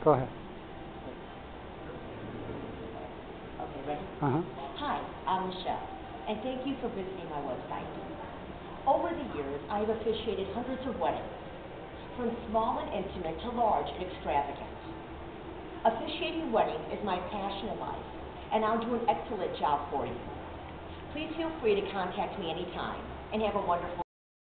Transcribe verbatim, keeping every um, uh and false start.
Go ahead. Okay, ready? Uh-huh. Hi, I'm Michelle, and thank you for visiting my website. Over the years, I have officiated hundreds of weddings, from small and intimate to large and extravagant. Officiating weddings is my passion in life, and I'll do an excellent job for you. Please feel free to contact me anytime, and have a wonderful